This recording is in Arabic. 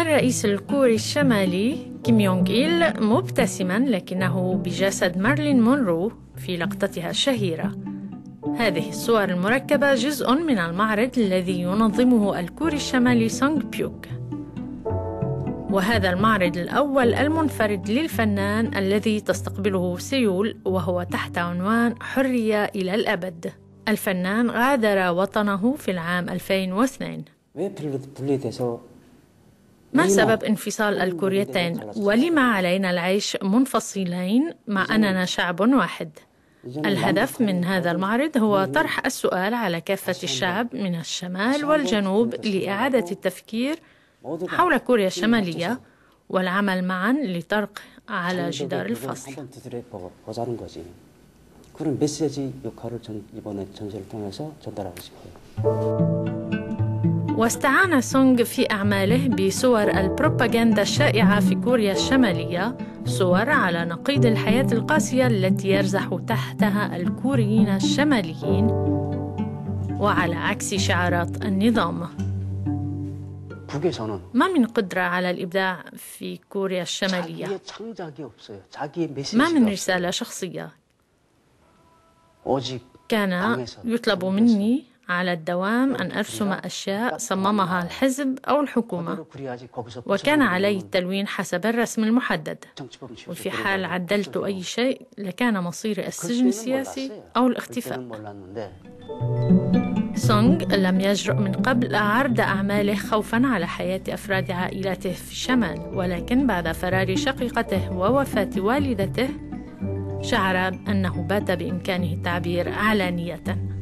الرئيس الكوري الشمالي كيم يونغ إيل مبتسماً لكنه بجسد مارلين مونرو في لقطتها الشهيرة. هذه الصور المركبة جزء من المعرض الذي ينظمه الكوري الشمالي سونغ بيوك، وهذا المعرض الأول المنفرد للفنان الذي تستقبله سيول، وهو تحت عنوان حرية إلى الأبد. الفنان غادر وطنه في العام 2002. ما سبب انفصال الكوريتين؟ ولما علينا العيش منفصلين مع أننا شعب واحد؟ الهدف من هذا المعرض هو طرح السؤال على كافة الشعب من الشمال والجنوب لإعادة التفكير حول كوريا الشمالية والعمل معاً لطرق على جدار الفصل. واستعان سونغ في أعماله بصور البروباغندا الشائعة في كوريا الشمالية، صور على نقيض الحياة القاسية التي يرزح تحتها الكوريين الشماليين وعلى عكس شعارات النظام. ما من قدرة على الإبداع في كوريا الشمالية، ما من رسالة شخصية. كان يطلب مني على الدوام أن أرسم أشياء صممها الحزب أو الحكومة، وكان علي التلوين حسب الرسم المحدد، وفي حال عدلت أي شيء لكان مصيري السجن السياسي أو الاختفاء. سونغ لم يجرؤ من قبل عرض أعماله خوفاً على حياة أفراد عائلته في الشمال، ولكن بعد فرار شقيقته ووفاة والدته شعر أنه بات بإمكانه التعبير علانيةً.